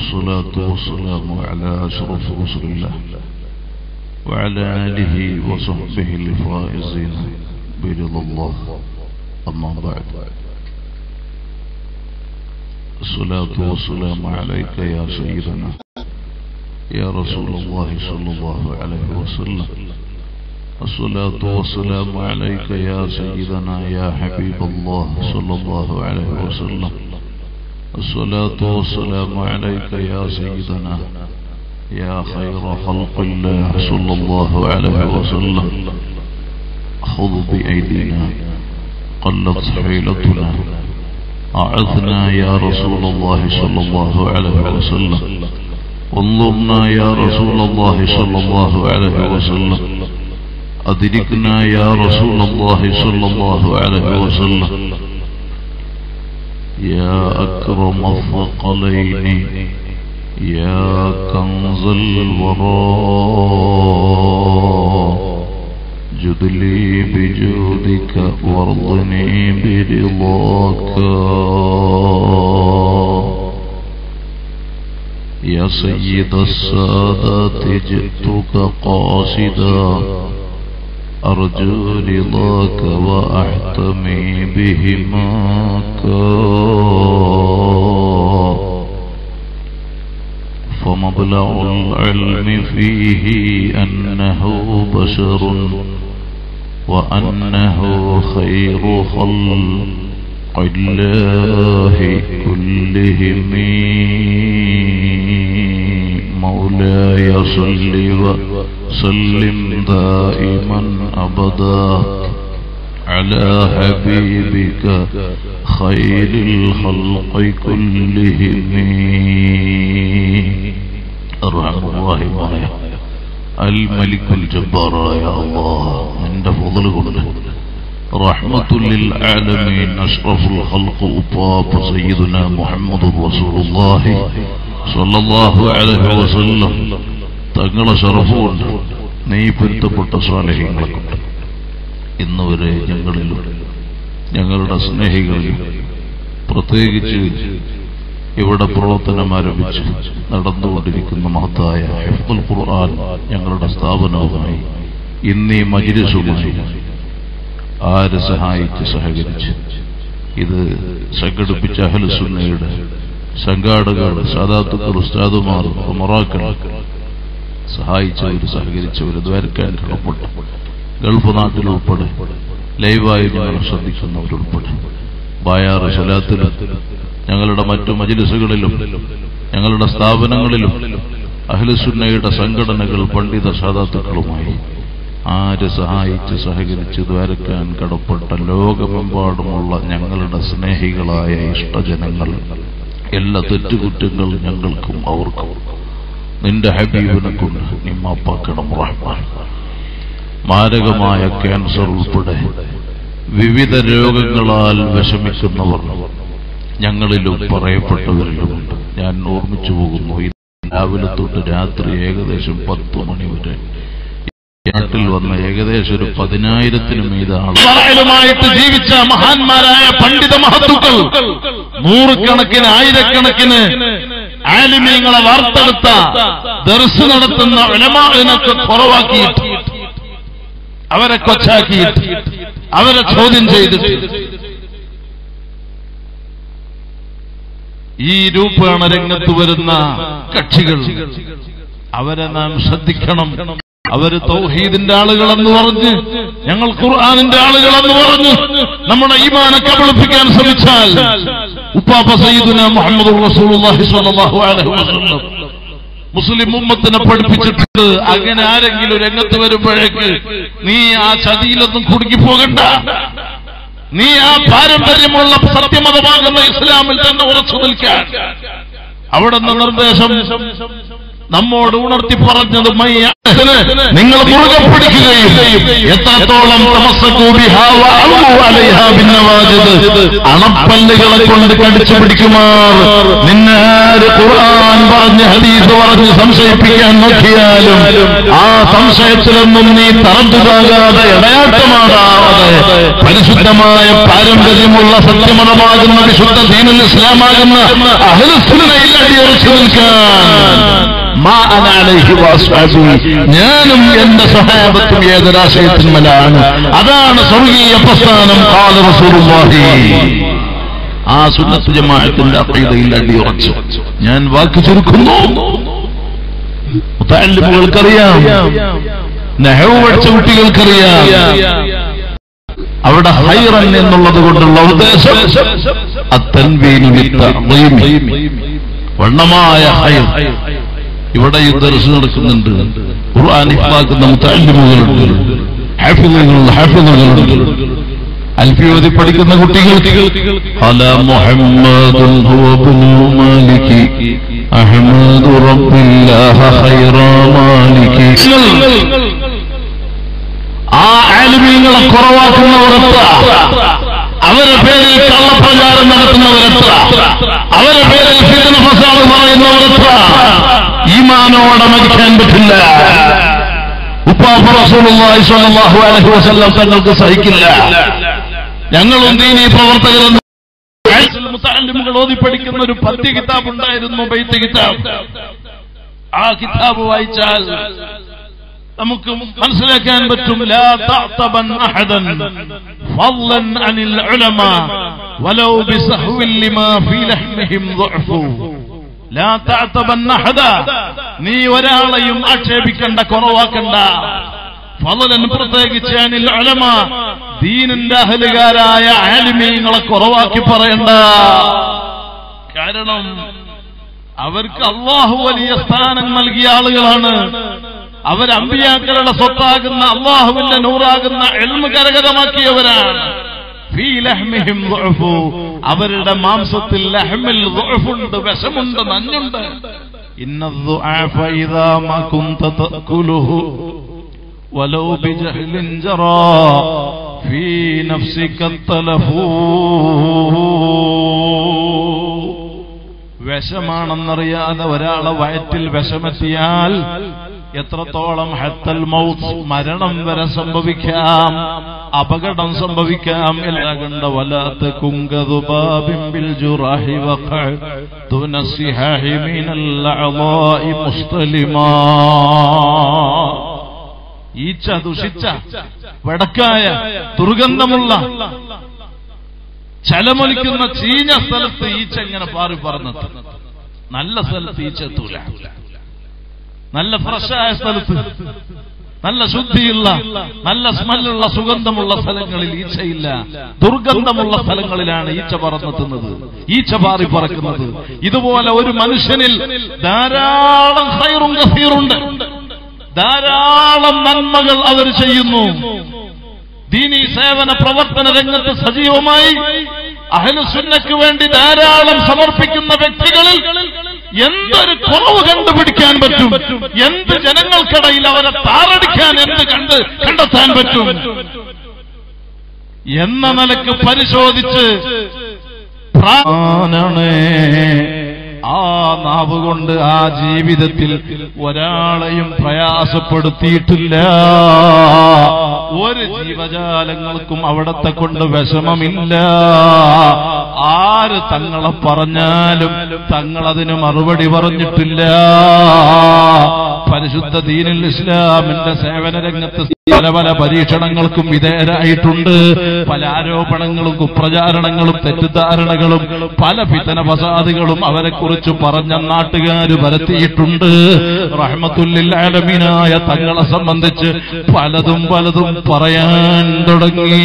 والصلاة والسلام على أشرف رسل الله وعلى آله وصحبه الفائزين برضا الله. أما بعد، الصلاة والسلام عليك يا سيدنا يا رسول الله صلى الله عليه وسلم. الصلاة والسلام عليك يا سيدنا يا حبيب الله صلى الله عليه وسلم. الصلاة والسلام عليك يا سيدنا يا خير خلق الله صلى الله عليه وسلم. خذ بأيدينا قلت حيلتنا، أعذنا يا رسول الله صلى الله عليه وسلم. انظرنا يا رسول الله صلى الله عليه وسلم. أدركنا يا رسول الله صلى الله عليه وسلم. يا أكرم الثقلين يا كنز الوراء، جد لي بجودك وارضني برضاك. يا سيد السادات جئتك قاصدا، أرجو رضاك وأحتمي بهماك. فمبلغ العلم فيه أنه بشر وأنه خير خلق الله كلهم. مولاي صل وسلم دائما أبدا على حبيبك خير الخلق كلهم. أرحم الراحمين الملك الجبار يا الله، عند فضلك رحمة للعالمين أشرف الخلق أطاب سيدنا محمد رسول الله صلى الله عليه وسلم. തങ്ങളെ ശറഫുകൊണ്ട് നീ പൊരുത്തപ്പെട്ട സ്വാലിഹീങ്ങളെ കൊണ്ട് ഇന്നുവരെ ഞങ്ങളിലും ഞങ്ങളുടെ സ്നേഹികളിലും പ്രത്യേകിച്ച് ഇവിടെ പ്രവർത്തനം ആരംഭിച്ച് നടന്നുകൊണ്ടിരിക്കുന്ന മഹത്തായ ഹിഫ്ദുൽ ഖുർആൻ ഞങ്ങളുടെ സ്ഥാപനവുമായി ഇന്നീ മജ്ലിസുമായി ആര് സഹായിച്ച് സഹകരിച്ച് ഇത് സംഘടിപ്പിച്ച അഹ്ലു സുന്നയുടെ സംഘാടകർ, സാദാത്തുക്കൾ, ഉസ്താദുമാർ, ഉമറാക്കൾ, സഹായിച്ചവർ, സഹകരിച്ചവർ, ദ്വാരക്കാൻ കടപ്പെട്ടു ഗൾഫ് നാട്ടിലുൾപ്പെടെ ലൈവായി ഞങ്ങൾ ശ്രദ്ധിക്കുന്നവരുൾപ്പെടെ ബായാറ് സലാത്തിലും ഞങ്ങളുടെ മറ്റു മജ്ലിസുകളിലും ഞങ്ങളുടെ സ്ഥാപനങ്ങളിലും അഹ്ലുസുന്നയുടെ സംഘടനകൾ, പണ്ഡിത സാദാത്തുക്കളുമായി ആര് സഹായിച്ച് സഹകരിച്ച് ദ്വാരക്കാൻ കടപ്പെട്ട ലോകമെമ്പാടുമുള്ള ഞങ്ങളുടെ സ്നേഹികളായ ഇഷ്ടജനങ്ങൾ, എല്ലാ തെറ്റുകുറ്റങ്ങൾ ഞങ്ങൾക്കും അവർക്കും നിന്റെ ഹബീബിനെ കൊണ്ട് നീ മാപ്പാക്കണം റഹ്മാൻ. മാരകമായ ക്യാൻസർ ഉൾപ്പെടെ വിവിധ രോഗങ്ങളാൽ വിഷമിക്കുന്നവർ ഞങ്ങളിലും പറയപ്പെട്ടവരിലുമുണ്ട്. ഞാൻ ഓർമ്മിച്ചു പോകുന്നു, രാവിലെ തൊട്ട് രാത്രി ഏകദേശം 10 മണി വരെ നാട്ടിൽ വന്ന ഏകദേശം ഒരു 10,000-ന് മീതെ ആളുമായിട്ട് ജീവിച്ച മഹാന്മാരായ പണ്ഡിത മഹത്തുക്കൾ, നൂറുകണക്കിന് ആയിരക്കണക്കിന് ആലിമീങ്ങളെ വാർത്തെടുത്ത ദർസ് നടത്തുന്ന ഉലമാഇനൊക്കെ കുറവാക്കിയിട്ട്, അവരെ കൊച്ചാക്കിയിട്ട്, അവരെ ചോദ്യം ചെയ്തിട്ട് ഈ രൂപേണ രംഗത്ത് വരുന്ന കക്ഷികൾ, അവരെ നാം ശ്രദ്ധിക്കണം. അവര് തൗഹീദിന്റെ ആളുകളെന്ന് പറഞ്ഞ്, ഞങ്ങൾ ഖുർആനിന്റെ ആളുകളെന്ന് പറഞ്ഞ് നമ്മുടെ ഈമാനെ കബളിപ്പിക്കാൻ ശ്രമിച്ചാൽ ഉപ്പാപ്പ സയ്യിദുനാ മുഹമ്മദ് റസൂലുള്ളാഹി സ്വല്ലല്ലാഹു അലൈഹി വസല്ലം മുസ്ലിം ഉമ്മത്തിനെ പഠിപ്പിച്ചിട്ടുണ്ട്. അങ്ങനെ ആരെങ്കിലും രംഗത്ത് വരുമ്പോഴേക്ക് നീ ആ ചതിയിലൊന്നും കുടുങ്ങിപ്പോകണ്ട, നീ ആ പാരമ്പര്യമുള്ള സത്യമതമാകുന്ന ഇസ്ലാമിൽ തന്നെ ഉറച്ചു നിൽക്കാൻ. അവിടെ നിന്ന് നിർദ്ദേശം നമ്മോട് ഉണർത്തി പറഞ്ഞത് നിങ്ങൾ മുറുകെ പിടിക്കുകയും എത്രത്തോളം അണപ്പല്ലുകളെ കൊണ്ട് കടിച്ചു പിടിക്കുമാർ നിന്നെ ഖുർആൻ പറഞ്ഞ ഹദീസ് പറഞ്ഞ് സംശയിപ്പിക്കാൻ നോക്കിയാലും ആ സംശയത്തിലൊന്നും നീ തറഞ്ഞുതാകാതെ ഇടയാട്ടമാകാതെ പരിശുദ്ധമായ പാരമ്പര്യമുള്ള സത്യമതമാകുന്ന വിശുദ്ധ ദീനുൽ ഇസ്ലാമാകുന്ന അഹ്ലുസുന്നയിൽ അടിയുറച്ചു നിൽക്കാൻ ഞാനും എന്റെ സഹാബത്തും ഏതൊരാശയത്തിന്മേലാണ്. അതാണ് സ്വർഗീയ പ്രസ്ഥാനം. ഖാല റസൂലുള്ളാഹി. ആ സുന്നത്ത് ജമാഅത്തിന്റെ അഖീദയിൽ അടിയുറച്ചു. ഞാൻ വാക്ക് ചുരുക്കുന്നു. മുതഅല്ലിമുകൾക്കറിയാം, നഹ്വ് പഠിച്ച കുട്ടികൾക്കറിയാം, അവിടെ ഹൈറൻ എന്നുള്ളത് കൊണ്ടുള്ള ഉദ്ദേശം അത്തൻവീനു ലിത്തഅദീം, വണ്ണമായ ഹൈർ. ഇവിടെ ഈ ദർസ് നടക്കുന്നുണ്ട്. ഖുർആൻ ഹിഫ്ളാക്കുന്ന മുതഅല്ലിമുകളുണ്ട്, ഹാഫിളുകളുണ്ട്, അൽഫിയോതി പഠിക്കുന്ന കുട്ടികൾക്ക് അലാ മുഹമ്മദുൻ ഹുവ ഇബ്നു മാലികി അഹ്മദു റബ്ബില്ലാഹ ഖൈറ മാലികി. ആ ആലിമീങ്ങളെ കുറവാക്കുന്നവരത്ര, അവരുടെ പേരിൽ കള്ളപ്രചാരം നടത്തുന്നവരത്ര, അവരുടെ പേരിൽ ഫിത്ന ഫസാദ് പറയുന്നവരത്ര ഈമാനോടെ മരിക്കാൻ പറ്റില്ല. ഉപ്പാപ്പ റസൂലുള്ളാഹി സ്വല്ലല്ലാഹു അലൈഹി വസല്ലം തങ്ങൾക്ക് സഹിക്കില്ല. ഞങ്ങളും ദീനീ പ്രവർത്തകരെന്ന് മുതഅല്ലിമുകൾ ഓതി പഠിക്കുന്ന ഒരു പദ്യ കിതാബ് ഉണ്ടായിരുന്നു, ബൈത്ത് കിതാബ്. ആ കിതാബ് വായിച്ചാൽ നമുക്ക് മനസ്സിലാക്കാൻ പറ്റും. ലാ തഅതബൻ അഹദൻ ഫളൻ അനിൽ ഉലമാ വലൗ ബിസഹ്വിൻ ലിമാ ഫീ ലഹ്മിഹിം ദുഅഫു. ലാ തഅതബൻ അഹദ, നീ ഒരാളെയും ആക്ഷേപിക്കണ്ട, കുറവാക്കണ്ട. ഫളൻ പ്രത്യേകിച്ച് അനിൽ ഉലമാ, ദീനിന്റെ അഹ്ലുകാരായ ആലിമീങ്ങളെ കുറവാക്കി പറയണ്ട. കാരണം അവർക്ക് അല്ലാഹു വലിയ സ്ഥാനം നൽകിയ ആളുകളാണ്. അവർ അമ്പിയാക്കളുടെ സ്വത്താകുന്ന അല്ലാഹുവിന്റെ നൂറാകുന്ന ഇൽമ് കരഗതമാക്കിയവരാണ്. ഫീ ലഹ്മിഹിം ദുഅഫു, അവരുടെ മാംസത്തിൽ ലഹ്മിൽ ദുഅഫുണ്ട്, വിഷമുണ്ട്, നഞ്ഞുണ്ട്. ഇന്നദ്ദുആഫ ഇദാ മാ കുൻത തഅകുലുഹു വലൗ ബിജഹ്ലിൻ ജറാ ഫീ നഫ്സിക തലഫു. വിഷമാണെന്നറിയാതെ ഒരാളെ വയറ്റിൽ വിഷമെത്തിയാൽ എത്രത്തോളം ഹത്തൽ മൗത്ത്, മരണം വരെ സംഭവിക്കാം, അപകടം സംഭവിക്കാം. എല്ലാകണ്ട വലാത്ത് കുങ്കദുബാബിൻ ബിൽ ജുറാഹി വഖഅ ദുന സിഹാഹി മിനൽ അഅളാഇ മുസ്തലിമാ. ഈച്ച ദുഷിച്ച വടക്കായ ദുർഗന്ധമുള്ള ചലമൊലിക്കുന്ന ചീഞ്ഞ സ്ഥലത്ത് ഈച്ച ഇങ്ങനെ പാറി പറന്നത്. നല്ല സ്ഥലത്ത് ഈച്ച എത്തൂല. നല്ല ഫ്രഷായ സ്ഥലത്ത്, നല്ല ശുദ്ധിയുള്ള, നല്ല സ്മെല്ലുള്ള, സുഗന്ധമുള്ള സ്ഥലങ്ങളിൽ ഈച്ചയില്ല. ദുർഗന്ധമുള്ള സ്ഥലങ്ങളിലാണ് ഈച്ച പറന്നെത്തുന്നത്, ഈച്ച പാറി പറക്കുന്നത്. ഇതുപോലെ ഒരു മനുഷ്യനിൽ ധാരാളം ഖൈറും കസീറുണ്ട്, ധാരാളം നന്മകൾ അവർ ചെയ്യുന്നു. ദീനീ സേവന പ്രവർത്തന രംഗത്ത് സജീവമായി അഹ്ലുസുന്നക്ക് വേണ്ടി ധാരാളം സമർപ്പിക്കുന്ന വ്യക്തികളിൽ എന്തൊരു കുറവ് കണ്ടുപിടിക്കാൻ പറ്റും, എന്ത് ജനങ്ങൾക്കിടയിൽ അവരെ താറടിക്കാൻ എന്ത് കണ്ടെത്താൻ പറ്റും എന്ന നിലക്ക് പരിശോധിച്ച് ആ നാവ് കൊണ്ട് ആ ജീവിതത്തിൽ ഒരാളെയും പ്രയാസപ്പെടുത്തിയിട്ടില്ല. ഒരു ജീവജാലങ്ങൾക്കും അവിടത്തെ കൊണ്ട് വിഷമമില്ല. ആര് തങ്ങളെ പറഞ്ഞാലും തങ്ങളതിന് മറുപടി പറഞ്ഞിട്ടില്ല. പരിശുദ്ധ ദീനുൽ ഇസ്ലാമിന്റെ സേവന രംഗത്ത് പല പല പരീക്ഷണങ്ങൾക്കും വിധേയരായിട്ടുണ്ട്. പല ആരോപണങ്ങളും കുപ്രചാരണങ്ങളും തെറ്റിദ്ധാരണകളും പല ഫിത്ന ഫസാദുകളും അവരെ കുറിച്ച് പറഞ്ഞ നാട്ടുകാര് പരത്തിയിട്ടുണ്ട്. റഹ്മത്തുല്ലിൽ ആലമീനായ തങ്ങളെ സംബന്ധിച്ച് പലതും പലതും പറയാൻ തുടങ്ങി.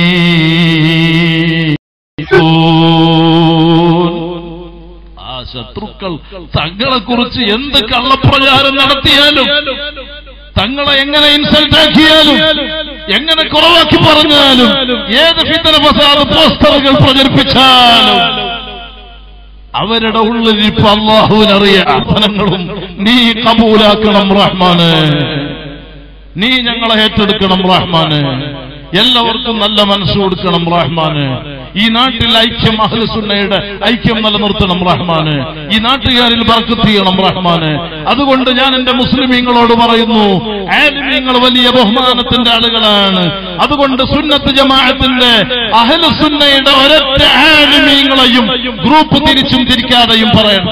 ആ ശത്രുക്കൾ തങ്ങളെ കുറിച്ച് എന്ത് കള്ളപ്രചാരം നടത്തിയാലും, തങ്ങളെ എങ്ങനെ ഇൻസൾട്ട് ആക്കിയാലും, എങ്ങനെ കുറവാക്കി പറഞ്ഞാലും, ഏത് ഫിത്ന ഫസാദ് പോസ്റ്ററുകൾ പ്രചരിപ്പിച്ചാലും അവരുടെ ഉള്ളിൽ ഇപ്പൊ അല്ലാഹുവിനറിയാം. പ്രാർത്ഥനകളും നീ കബൂലാക്കണം റഹ്മാന്, നീ ഞങ്ങളെ ഏറ്റെടുക്കണം റഹ്മാന്, എല്ലാവർക്കും നല്ല മനസ്സ് കൊടുക്കണം റഹ്മാന്, ഈ നാട്ടിൽ ഐക്യം, അഹ്ലു സുന്നയുടെ ഐക്യം നിലനിർത്തണം റഹ്മാനെ. ഈ നാട്ടുകാരിൽ ബർക്കത്ത് ചെയ്യണം റഹ്മാനെ. അതുകൊണ്ട് ഞാൻ എന്റെ മുസ്ലിമീങ്ങളോട് പറയുന്നു, ആലിമീങ്ങൾ വലിയ ബഹുമാനത്തിന്റെ ആളുകളാണ്. അതുകൊണ്ട് സുന്നത്ത് ജമാഅത്തിന്റെ അഹ്ലു സുന്നയുടെ ഒരൊറ്റ ആലിമീങ്ങളെയും ഗ്രൂപ്പ് തിരിച്ചും തിരിക്കാതെയും പറയണ്ട.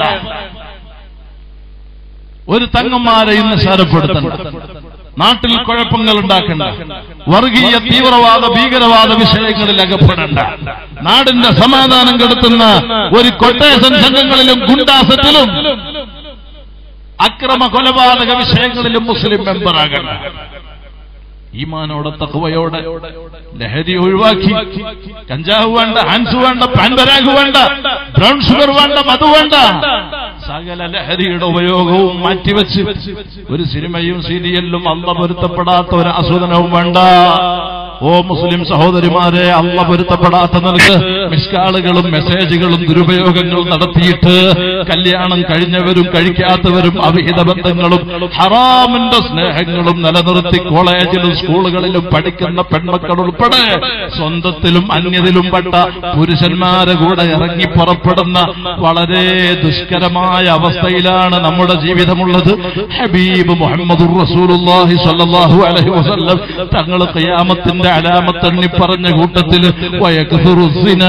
ഒരു തങ്ങന്മാരെയും നിസ്സാരപ്പെടുത്തണ്ട. നാട്ടിൽ കുഴപ്പങ്ങൾ ഉണ്ടാക്കണ്ട. വർഗീയ തീവ്രവാദ ഭീകരവാദ വിഷയങ്ങളിൽ അകപ്പെടണ്ട. നാടിന്റെ സമാധാനം കെടുത്തുന്ന ഒരു കൊട്ടേഷൻ സംഘങ്ങളിലും ഗുണ്ടാസത്തിലും അക്രമ കൊലപാതക വിഷയങ്ങളിലും മുസ്ലിം മെമ്പറാകണ്ട. ഈമാനോടെ തഖ്വയോടെ ലഹരി ഒഴിവാക്കി, കഞ്ചാവ് വേണ്ട, ഹാൻസ് വേണ്ട, പാൻപരാഗ് വേണ്ട, ബ്രൗൺ ഷുഗർ വേണ്ട, മധു വേണ്ട, സകല ലഹരിയുടെ ഉപയോഗവും മാറ്റിവെച്ച് ഒരു സിനിമയും സീരിയലിലും അല്ലാഹ് പൊരുത്തപ്പെടാത്ത ഒരു ആസ്വാദനവും വേണ്ട. ഓ മുസ്ലിം സഹോദരിമാരെ, അല്ലാഹ് പൊരുത്തപ്പെടാത്ത നിലക്ക് മിസ്കാളുകളും മെസ്സേജുകളും ദുരുപയോഗങ്ങളും നടത്തിയിട്ട് കല്യാണം കഴിഞ്ഞവരും കഴിക്കാത്തവരും അവിഹിത ബന്ധങ്ങളും ഹറാമിന്റെ സ്നേഹങ്ങളും നിലനിർത്തി കോളേജിലും സ്കൂളുകളിലും പഠിക്കുന്ന പെൺമക്കൾ ഉൾപ്പെടെ സ്വന്തത്തിലും അന്യതിലും പെട്ട പുരുഷന്മാരെ കൂടെ ഇറങ്ങി പുറപ്പെടുന്ന വളരെ ദുഷ്കരമായ അവസ്ഥയിലാണ് നമ്മുടെ ജീവിതമുള്ളത്. ഹബീബ് മുഹമ്മദുർ റസൂലുള്ളാഹി സ്വല്ലല്ലാഹു അലൈഹി വസല്ലം തങ്ങൾ ഖിയാമത്തിന്റെ അലാമത്തെണ്ണി പറഞ്ഞ കൂട്ടത്തിൽ വയക്സുറുസിനാ,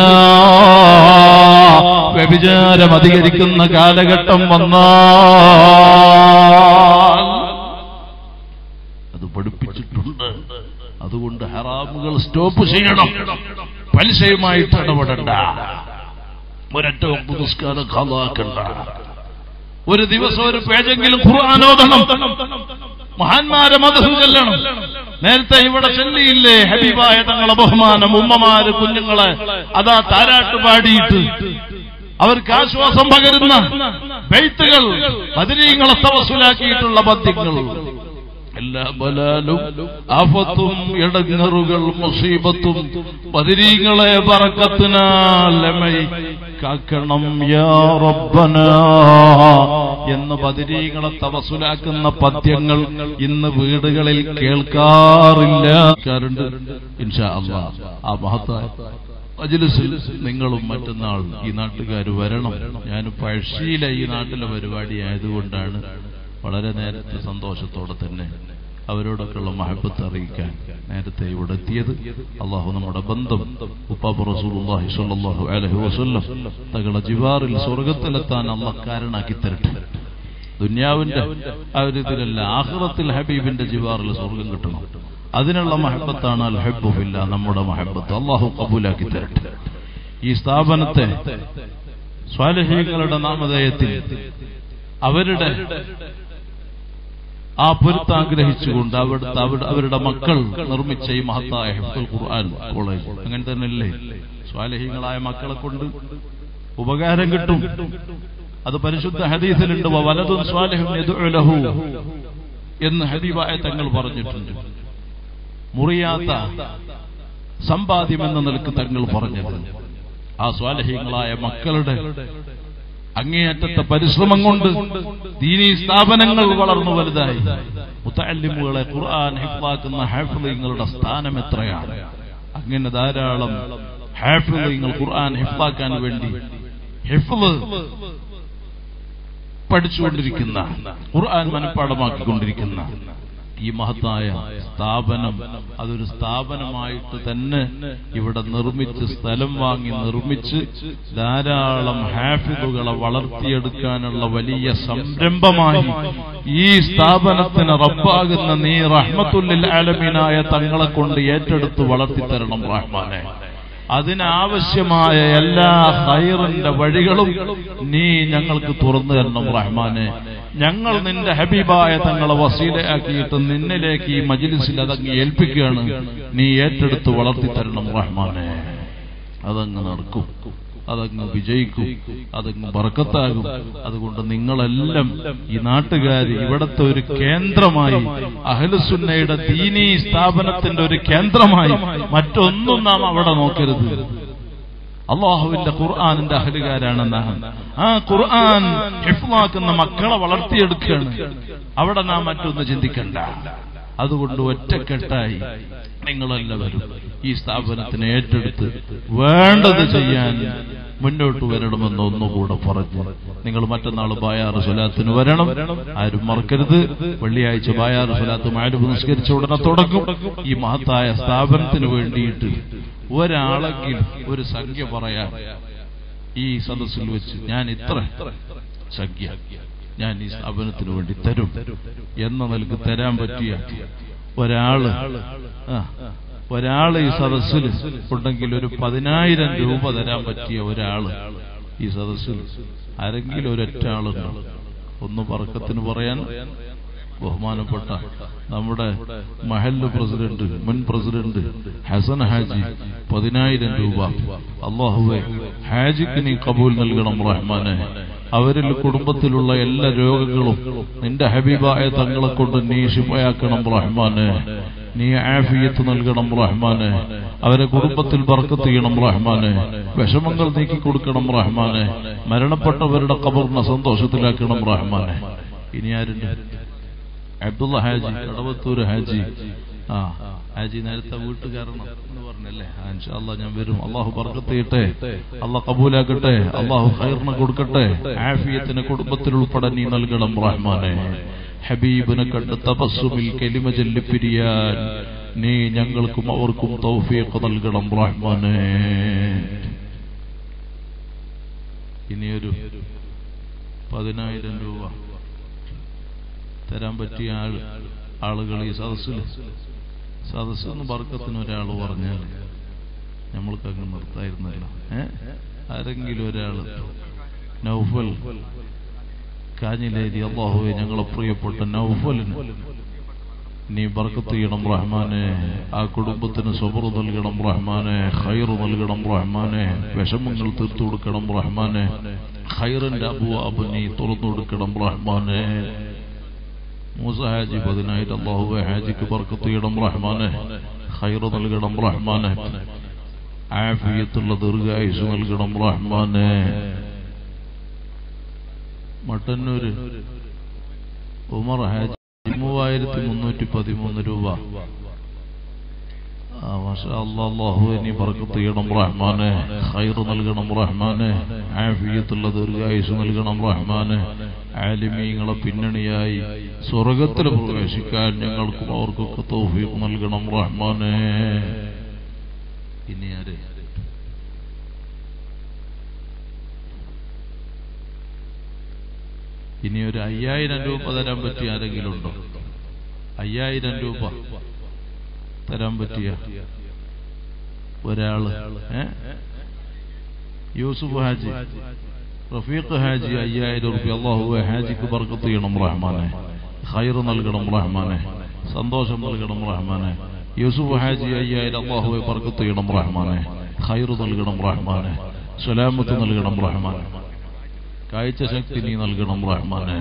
വ്യഭിചാരം അധികരിക്കുന്ന കാലഘട്ടം വന്നാൽ അത് പഠിപ്പിച്ചിട്ടുണ്ട്. അതുകൊണ്ട് ഹറാമുകൾ സ്റ്റോപ്പ് ചെയ്യണം. പലിശയുമായിട്ട് ഇടപെടണ്ട. ഒരൊറ്റ നിസ്കാരം ഖളാക്കണ്ട. ഒരു ദിവസം ഒരു പേജെങ്കിലും ഖുർആൻ ഓതണം. മഹാന്മാരെ മദ്ഹ് ചൊല്ലണം. നേരത്തെ ഇവിടെ ചൊല്ലിയില്ലേ ഹബീബായ തങ്ങളെ ബഹുമാനം, ഉമ്മമാര് കുഞ്ഞുങ്ങളെ അതാ താരാട്ട് പാടിയിട്ട് അവർക്ക് ആശ്വാസം പകരുന്ന ബൈത്തുകൾ, ബദരീങ്ങളെ തവസ്സുലാക്കിയിട്ടുള്ള പദ്യങ്ങൾ. എല്ലാ ബലാലും ആഫത്തും ഇടങ്ങറുകൾ മുസീബത്തും ബദരീങ്ങളെ ബറക്കത്തിനാൽ കാക്കണം യാ റബ്ബനാ എന്ന് ബദരീങ്ങളെ തവസ്സുലാക്കുന്ന പദ്യങ്ങൾ ഇന്ന് വീടുകളിൽ കേൾക്കാറില്ല. ഇൻഷാ അല്ലാഹ് ആ മഹത്തായ മജ്‌ലിസിൽ നിങ്ങളും മറ്റന്നാൾ ഈ നാട്ടുകാർ വരണം. ഞാൻ പഴശ്ശിയിലെ ഈ നാട്ടിലെ പരിപാടി ആയതുകൊണ്ടാണ് വളരെ നേരത്തെ സന്തോഷത്തോടെ തന്നെ അവരോടൊക്കെയുള്ള മഹബത്ത് അറിയിക്കാൻ നേരത്തെ ഇവിടെ എത്തിയത്. അള്ളാഹു നമ്മുടെ ബന്ധം ഉപ്പാപ്പ റസൂലുള്ളാഹി സ്വല്ലല്ലാഹു അലൈഹി വസല്ലം തങ്ങളുടെ ജിവാറിൽ സ്വർഗത്തിലെത്താൻ അള്ളാഹ് കാരണാക്കി തരട്ടെ. ദുനിയാവിന്റെ ആ ഒരു ഇതിലല്ല, ആഖിറത്തിൽ ഹബീബിന്റെ ജിവാറിൽ സ്വർഗം കിട്ടണം. അതിനുള്ള മഹബത്താണ് അൽ ഹബ്ബു ഫില്ലാ, നമ്മുടെ മഹബത്ത്. അള്ളാഹു കബൂലാക്കി തരട്ടെ. ഈ സ്ഥാപനത്തെ സ്വാലിഹീങ്ങളുടെ നാമധേയത്തിൽ അവരുടെ ആ പൊരുത്താഗ്രഹിച്ചുകൊണ്ട് അവരുടെ മക്കൾ നിർമ്മിച്ച ഈ മഹത്തായ ഹിഫ്ദുൽ ഖുർആൻ കോളേജ് അങ്ങനെ തന്നെയല്ലേ? സ്വാലിഹീങ്ങളായ മക്കളെ കൊണ്ട് ഉപകാരം കിട്ടും. അത് പരിശുദ്ധ ഹദീസിലുണ്ട്, വലദുൻ സ്വാലിഹുൻ യദ്ഉ ലഹു എന്ന് ഹബീബായ തങ്ങൾ പറഞ്ഞിട്ടുണ്ട്. മുറിയാത്ത സമ്പാദ്യമെന്ന നിലക്ക് തങ്ങൾ പറഞ്ഞത് ആ സ്വാലിഹീങ്ങളായ മക്കളുടെ അങ്ങേയറ്റത്തെ പരിശ്രമം കൊണ്ട് ദീനീ സ്ഥാപനങ്ങൾ വളർന്നു വലുതായി. മുതഅല്ലിമുകളെ ഖുർആൻ ഹിഫ്ളാക്കുന്ന ഹാഫിളീങ്ങളുടെ സ്ഥാനം എത്രയാണ്! അങ്ങനെ ധാരാളം ഹാഫിളീങ്ങൾ ഖുർആൻ ഹിഫ്ളാക്കാൻ വേണ്ടി ഹിഫ്ള് പഠിച്ചുകൊണ്ടിരിക്കുന്ന, ഖുർആൻ മനഃപ്പാഠമാക്കിക്കൊണ്ടിരിക്കുന്ന ഈ മഹത്തായ സ്ഥാപനം അതൊരു സ്ഥാപനമായിട്ട് തന്നെ ഇവിടെ നിർമ്മിച്ച്, സ്ഥലം വാങ്ങി നിർമ്മിച്ച് ധാരാളം ഹാഫിദുകളെ വളർത്തിയെടുക്കാനുള്ള വലിയ സംരംഭമായി ഈ സ്ഥാപനത്തിന് റബ്ബാകുന്ന നീ റഹ്മത്തുൽ ലിൽ ആലമീനായ തങ്ങളെ കൊണ്ട് ഏറ്റെടുത്ത് വളർത്തിത്തരണം റഹ്മാനെ. അതിനാവശ്യമായ എല്ലാ ഖൈറിന്റെ വഴികളും നീ ഞങ്ങൾക്ക് തുറന്നു തരണം റഹ്മാനെ. ഞങ്ങൾ നിന്റെ ഹബീബായ തങ്ങളെ വസീലയാക്കിയിട്ട് നിന്നിലേക്ക് ഈ മജ്‌ലിസിൽ അതങ്ങ് ഏൽപ്പിക്കുകയാണ്. നീ ഏറ്റെടുത്ത് വളർത്തിത്തരണം റഹ്മാനെ. അതങ്ങ് നടക്കും, അതങ്ങ് വിജയിക്കും, അതങ്ങ് ബർക്കത്താകും. അതുകൊണ്ട് നിങ്ങളെല്ലാം ഈ നാട്ടുകാർ ഇവിടത്തെ ഒരു കേന്ദ്രമായി, അഹ്ലുസുന്നയുടെ ദീനീ സ്ഥാപനത്തിന്റെ ഒരു കേന്ദ്രമായി മറ്റൊന്നും നാം അവിടെ നോക്കരുത്. അള്ളാഹുവിന്റെ ഖുർആനിന്റെ അഹ്ലുകാരാണ് നാം. ആ ഖുർആൻ ഹിഫ്ളാക്കുന്ന മക്കളെ വളർത്തിയെടുക്കുകയാണ്. അവിടെ നാം മറ്റൊന്ന് ചിന്തിക്കണ്ട. അതുകൊണ്ട് ഒറ്റക്കെട്ടായി നിങ്ങളെല്ലാവരും ഈ സ്ഥാപനത്തിനെ ഏറ്റെടുത്ത് വേണ്ടത് ചെയ്യാൻ മുന്നോട്ട് വരണമെന്ന് ഒന്നുകൂടെ പറഞ്ഞു. നിങ്ങൾ മറ്റന്നാൾ ബായാറ് സ്വലാത്തിന് വരണം, ആരും മറക്കരുത്. വെള്ളിയാഴ്ച ബായാറ് സ്വലാത്ത് മഅരിബ് നിസ്കരിച്ച ഉടനെ തുടങ്ങും. ഈ മഹത്തായ സ്ഥാപനത്തിന് വേണ്ടിയിട്ട് ഒരാളെങ്കിലും ഒരു സംഖ്യ പറയാൻ ഈ സദസ്സിൽ വെച്ച് ഞാൻ ഇത്ര സംഖ്യ ഞാൻ ഈ സ്ഥാപനത്തിന് വേണ്ടി തരും എന്ന നിലക്ക് തരാൻ പറ്റിയ ഒരാള് ഈ സദസ്സിൽ ഉണ്ടെങ്കിൽ, ഒരു 10,000 രൂപ തരാൻ പറ്റിയ ഒരാള് ഈ സദസ്സിൽ ആരെങ്കിലും ഒരൊറ്റ ആളുണ്ടോ? ഒന്ന് ബർക്കത്തിന് പറയാൻ ബഹുമാനപ്പെട്ട നമ്മുടെ മഹല്ല് പ്രസിഡന്റ്, മുൻ പ്രസിഡന്റ് ഹസൻ ഹാജി 10,000 രൂപ. അല്ലാഹുവേ, ഹാജിക്ക് നീ കബൂൽ നൽകണം റഹ്മാനെ. അവരിൽ കുടുംബത്തിലുള്ള എല്ലാ രോഗങ്ങളും നിന്റെ ഹബീബായ തങ്ങളെ കൊണ്ട് നീ ശിഫയാക്കണം റഹ്മാനെ. നീ ആഫിയത്ത് നൽകണം റഹ്മാനെ. അവരെ കുടുംബത്തിൽ ബർക്കത്ത് ചെയ്യണം റഹ്മാനെ. വിഷമങ്ങൾ നീക്കി കൊടുക്കണം റഹ്മാനെ. മരണപ്പെട്ടവരുടെ ഖബറിനെ സന്തോഷത്തിലാക്കണം റഹ്മാനെ. ഇനി ആരുണ്ട്? അബ്ദുള്ള ഹാജി, കടവത്തൂർ ഹാജി. ഹാജി നേരത്തെ വീട്ടുകാരണം എന്ന് പറഞ്ഞല്ലേ? ഇൻഷാ അല്ലാഹ് ഞാൻ വരും. അള്ളാഹു ബർക്കത്ത് ചെയ്യട്ടെ, അള്ളാഹ് കബൂലാക്കട്ടെ, അള്ളാഹു ഖൈറിനെ കൊടുക്കട്ടെ. ആഫിയത്തിന് കുടുംബത്തിൽ ഉൾപ്പെടെ നീ നൽകണം റഹ്മാനെ. ഹബീബിനെ കണ്ട് തബസ്സുമിൽ കലിമ ചൊല്ലി പിരിയാൻ നീ ഞങ്ങൾക്കും അവർക്കും തൗഫീഖ് നൽകണം റഹ്മാനെ. ഇനിയൊരു 10,000 രൂപ തരാൻ പറ്റിയ ആളുകൾ ഈ സദസ്സിന് ബർക്കത്തിന് ഒരാൾ പറഞ്ഞാൽ നമ്മൾക്ക് അങ്ങ് നിർത്തായിരുന്നല്ല. ആരെങ്കിലും ഒരാൾ, നൗഫൽ കാഞ്ഞിലേരി, അല്ലാഹുവേ ഞങ്ങളെ പ്രിയപ്പെട്ട നൗഫലിന് നീ ബർക്കത്ത് ചെയ്യണം റഹ്മാനെ. ആ കുടുംബത്തിന് സബർ നൽകണം റഹ്മാനെ. ഖൈർ നൽകണം റഹ്മാനെ. വിഷമങ്ങൾ തീർത്തു കൊടുക്കണം റഹ്മാനെ. ഖൈറിന്റെ അബ്വാബ് നീ തുറന്നു കൊടുക്കണം റഹ്മാനെ. മൂസ ഹാജി 10,000. അല്ലാഹുവേ, ഹാജിക്ക് ബർക്കത്ത് ചെയ്യണം റഹ്മാനെ. ഖൈർ നൽകണം റഹ്മാനെ. ആഫിയത്തുള്ള ദീർഘായുസ് നൽകണം റഹ്മാനെ. മട്ടന്നൂര് ഉമർ ഹാജി 3,313 രൂപ. മാഷാ അല്ലാഹ്, അല്ലാഹുവേ നീ ബർക്കത്ത് ചെയ്യണം റഹ്മാനെ. ഖൈർ നൽകണം റഹ്മാനെ. ആഫിയത്തുള്ള ദീർഘായുസ് നൽകണം റഹ്മാനെ. ആലിമീങ്ങളെ പിന്നണിയായി സ്വർഗത്തിൽ പ്രവേശിക്കാൻ ഞങ്ങൾക്കും അവർക്കൊക്കെ തൗഫീഖ് നൽകണം റഹ്മാനെ. ഇനി ആരെ? ഇനി ഒരു 5,000 രൂപ തരാൻ പറ്റിയ ആരെങ്കിലും ഉണ്ടോ? 5,000 രൂപ തരാൻ പറ്റിയ ഒരാള്? യൂസുഫ് ഹാജി, റഫീഖ് ഹാജി 5,000 രൂപ. അല്ലാഹുവേ, ഹാജിക്ക് ബർക്കത്ത് ചെയ്യണം റഹ്മാനെ. ഖൈർ നൽകണം റഹ്മാനെ. സന്തോഷം നൽകണം റഹ്മാനെ. യൂസുഫ് ഹാജി 5,000. അല്ലാഹുവേ, ബർക്കത്ത് ചെയ്യണം റഹ്മാനെ. ഖൈർ നൽകണം റഹ്മാനെ. സലാമത്ത് നൽകണം റഹ്മാനെ. കാഴ്ച ശക്തി നീ നൽകണം റഹ്മാനെ.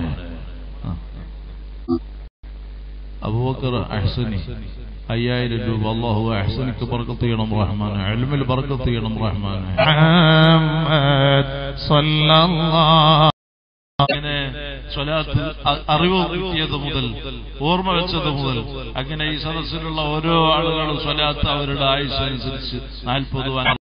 അബൂബക്കർ അഹ്സനി 5,000 രൂപ. അല്ലാഹുവേ, അഹ്സനിക്ക് ബർക്കത്ത് ചെയ്യണം റഹ്മാനെ. ഇൽമിൽ ബർക്കത്ത് ചെയ്യണം റഹ്മാനെ. അങ്ങനെ സ്വലാത്ത് അറിവ് കിട്ടിയത് മുതൽ, ഓർമ്മ വെച്ചത് മുതൽ, അങ്ങനെ ഈ സദസ്സിലുള്ള ഓരോ ആളുകളും സ്വലാത്ത് അവരുടെ ആയുസ്സനുസരിച്ച് 40